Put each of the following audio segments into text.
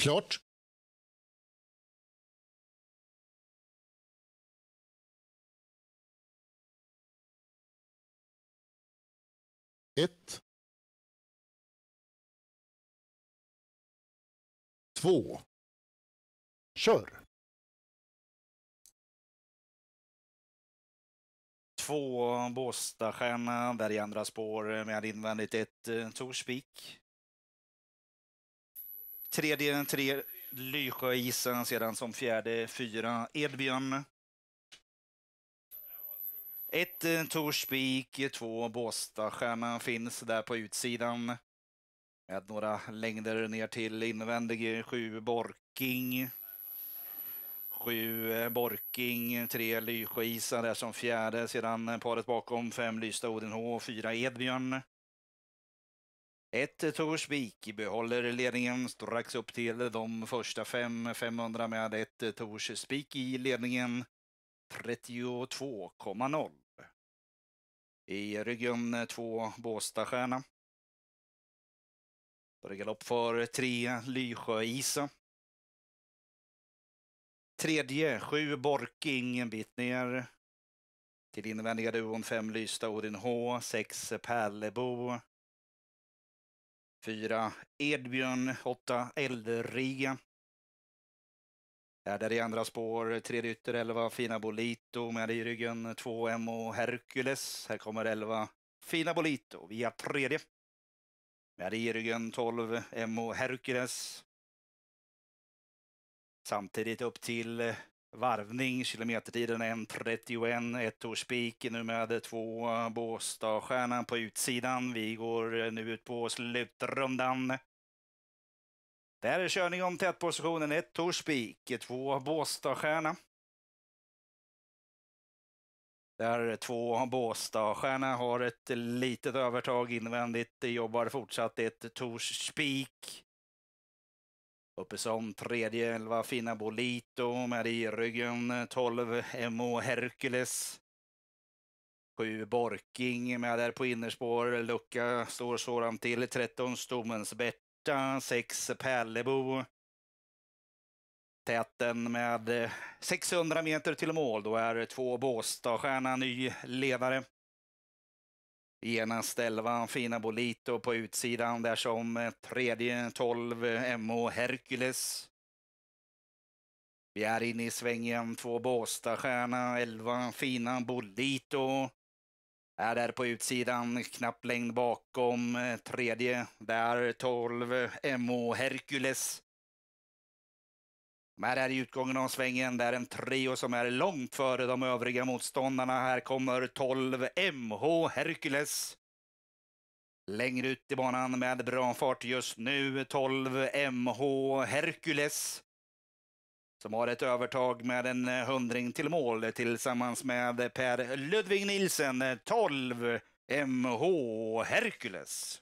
Klart. Ett. Två. Kör. 2 Båstadstjärna, där i andra spår med invändigt 1 Torsvik. Tredje 3 Lysjöisen, sedan som fjärde 4 Edbjörn. 1 Torsvik, 2 Båstadstjärna finns där på utsidan. Med några längder ner till invändig 7 Borking. 7 Borking, 3 Lysjöisen där som fjärde, sedan paret bakom 5 Lysta Odenhå och 4 Edbjörn. 1 Torsvik behåller ledningen strax upp till de första 500 med 1 Torsvik i ledningen 32,0. I ryggen 2 Båstadstjärna. Då är det galopp för 3 Lysjöisen. Tredje 7 Borking, en bit ner. Till invändiga duon 5 Lysta Odenhå, 6 Pärlebo. 4 Edbjörn, 8 Eldriga. Där i andra spår, tredje ytter 11 Fina Bolito, med i ryggen 2 MO Hercules. Här kommer 11 Fina Bolito via tredje. Med i ryggen 12 MO Hercules. Samtidigt upp till varvning, kilometertiden 1:31, 1 Torsvik nu med 2 Båstadstjärnan på utsidan. Vi går nu ut på slutrundan. Där är körning om tätpositionen, 1 Torsvik, 2 Båstadstjärna. Där 2 Båstadstjärna har ett litet övertag invändigt, jobbar fortsatt 1 Torsvik. Uppe som tredje 11 Fina Bolito, med i ryggen 12 MO Hercules. 7 Borking med där på innerspår, lucka står sådan till 13 Stommens Berta, 6 Pärlebo. Täten med 600 meter till mål, då är 2 Båstadstjärna ny ledare. Genast 11 Fina Bolito på utsidan, där som tredje 12 MO Hercules. Vi är inne i svängen, 2 Båstadstjärna, 11 Fina Bolito. Är där på utsidan, knapp längd bakom tredje, där 12 MO Hercules. Men här i utgången av svängen, där en trio som är långt före de övriga motståndarna. Här kommer 12 MH Hercules. Längre ut i banan med bra fart just nu, 12 MH Hercules. Som har ett övertag med en 100 till mål tillsammans med Per Ludvig Nilsen, 12 MH Hercules.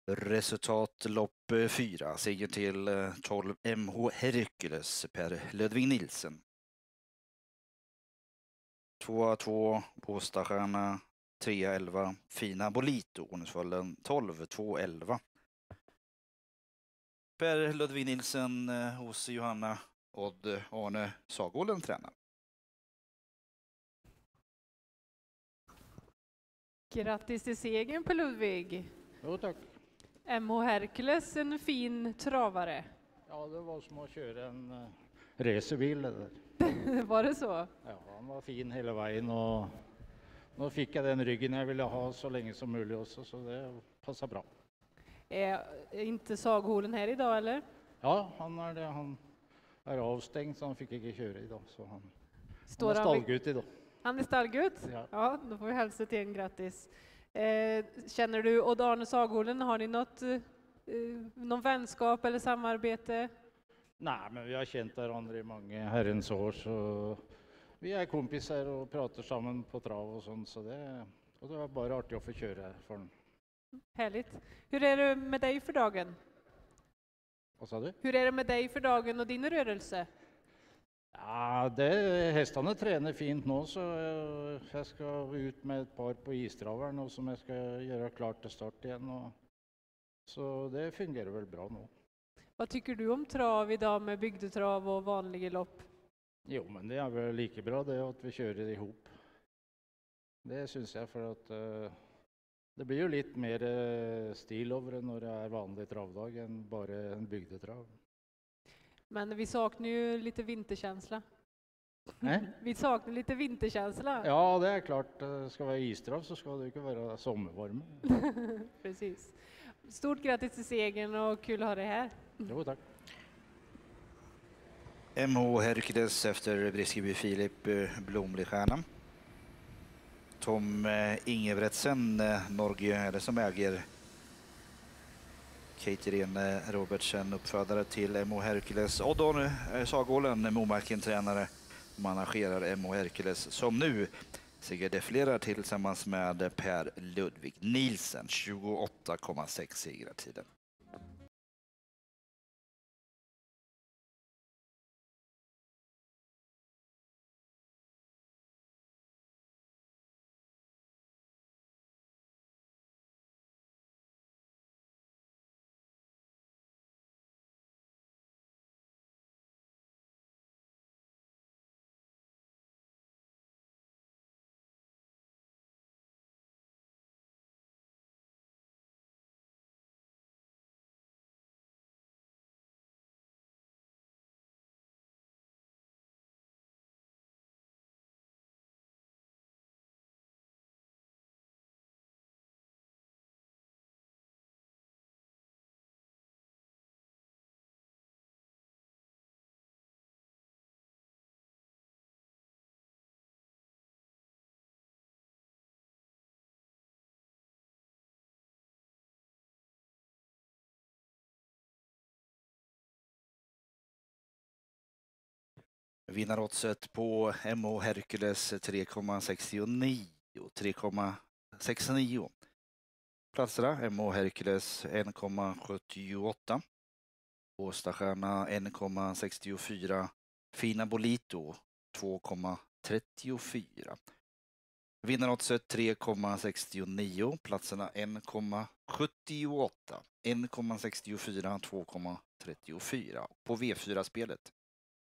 Resultat lopp 4. Seger till 12 MH Hercules Per Ludvig Nilsen. 2-2 Båstadstjärna. 3-11 Fina Bolito. Ordningsföljen 12-2-11. Per Ludvig Nilsen hos Johanna Odd Arne Sagålen tränar. Grattis till segern Per Ludvig. Jo, tack. MH Hercules, en fin travare. Ja, det var som att köra en racerbil det där. Var det så? Ja, han var fin hela vägen och då fick jag den ryggen jag ville ha så länge som möjligt också, så det passar bra. Är inte Sagålen här idag eller? Ja, han är det. Han är avstängd så han fick inte köra idag. Så han är Står stallgut idag. Han är stallgut? Ja. Ja, då får vi hälsa till en grattis. Känner du Odd Arne Sagålen, har ni någon vänskap eller samarbete? Nej, men vi har känt varandra i många herrens år, så vi är kompisar och pratar samman på trav och sånt, så det var bara artigt att få köra för honom. Härligt. Hur är det med dig för dagen? Vad sa du? Hur är det med dig för dagen och din rörelse? Ja, hästarna tränar fint nu, så jag ska ut med ett par på istravaren och som jag ska göra klart till start igen. Så det fungerar väl bra nu. Vad tycker du om trav idag med bygdetrav och vanliga lopp? Jo, men det är väl lika bra det att vi kör det ihop. Det syns jag, för att det blir ju lite mer stil över det när det är vanlig travdag än bara en bygdetrav. Men vi saknar ju lite vinterkänsla. Nej? Vi saknar lite vinterkänsla. Ja, det är klart. Ska vara istrav så ska det ju vara sommarvarme. Precis. Stort grattis till segern och kul att ha dig här. Jo, tack. MH Hercules efter Briskeby Filip Blomligstjärna. Tom Ingebretsen, Norge är det som äger. Katerine Robertsen, uppfödare till MH Hercules. Odd Arne Sagålen, Momarken-tränare, managerar MH Hercules, som nu segerdefilerar tillsammans med Per Ludvig Nilsen. 28,6 segertiden. Vinnaroddset på MH Hercules 3,69. 3,69. Platserna MH Hercules 1,78. Båstadstjärna 1,64. Fina Bolito 2,34. Vinnaroddset 3,69. Platserna 1,78. 1,64. 2,34. På V4-spelet